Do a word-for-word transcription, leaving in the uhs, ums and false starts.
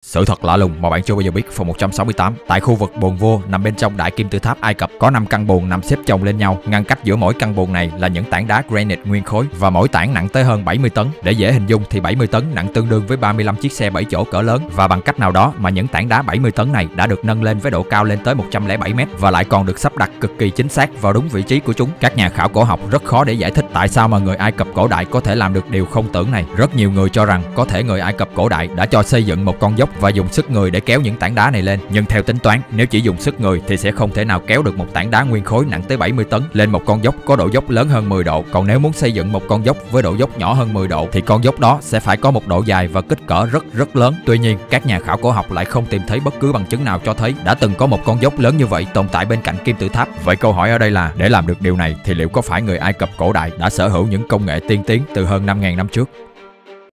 Sự thật lạ lùng mà bạn chưa bao giờ biết. Phần một trăm sáu mươi tám. Tại khu vực buồng vua nằm bên trong đại kim tự tháp Ai Cập có năm căn buồng nằm xếp chồng lên nhau, ngăn cách giữa mỗi căn buồng này là những tảng đá granite nguyên khối và mỗi tảng nặng tới hơn bảy mươi tấn. Để dễ hình dung thì bảy mươi tấn nặng tương đương với ba mươi lăm chiếc xe bảy chỗ cỡ lớn, và bằng cách nào đó mà những tảng đá bảy mươi tấn này đã được nâng lên với độ cao lên tới một trăm lẻ bảy mét và lại còn được sắp đặt cực kỳ chính xác vào đúng vị trí của chúng. Các nhà khảo cổ học rất khó để giải thích tại sao mà người Ai Cập cổ đại có thể làm được điều không tưởng này. Rất nhiều người cho rằng có thể người Ai Cập cổ đại đã cho xây dựng một con dốc và dùng sức người để kéo những tảng đá này lên, nhưng theo tính toán, nếu chỉ dùng sức người thì sẽ không thể nào kéo được một tảng đá nguyên khối nặng tới bảy mươi tấn lên một con dốc có độ dốc lớn hơn mười độ. Còn nếu muốn xây dựng một con dốc với độ dốc nhỏ hơn mười độ thì con dốc đó sẽ phải có một độ dài và kích cỡ rất rất lớn. Tuy nhiên, các nhà khảo cổ học lại không tìm thấy bất cứ bằng chứng nào cho thấy đã từng có một con dốc lớn như vậy tồn tại bên cạnh kim tự tháp. Vậy câu hỏi ở đây là, để làm được điều này thì liệu có phải người Ai Cập cổ đại đã sở hữu những công nghệ tiên tiến từ hơn năm nghìn năm trước?